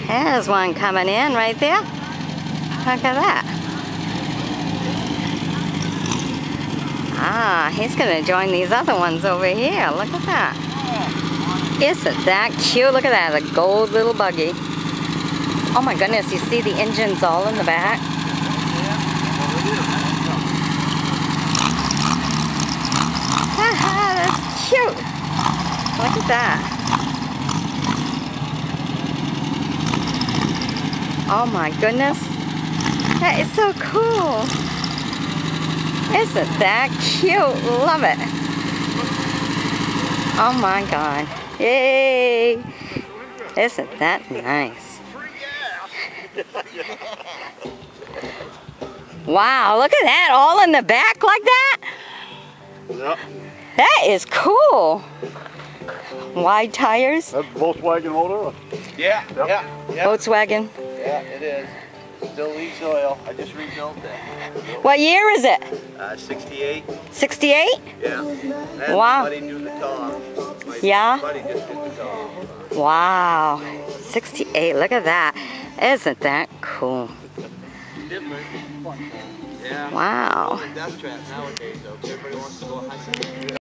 There's one coming in right there. Look at that. Ah, he's going to join these other ones over here. Look at that. Isn't that cute? Look at that, a gold little buggy. Oh my goodness, you see the engines all in the back? Haha, that's cute. Look at that. Oh my goodness. That is so cool. Isn't that cute? Love it. Oh my God. Yay. Isn't that nice? Wow, look at that. All in the back like that? Yep. That is cool. Wide tires? That's Volkswagen motor? Yeah, Yep. yeah. Volkswagen? Yeah, it is. Still leaks oil. I just rebuilt it. What year is it? 68. 68? Yeah. And Wow. my buddy do the top. My Yeah? buddy just did the top. Wow. 68. Look at that. Isn't that cool? Different. Yeah. Wow. Death trap nowadays, though. Everybody wants to go high speed.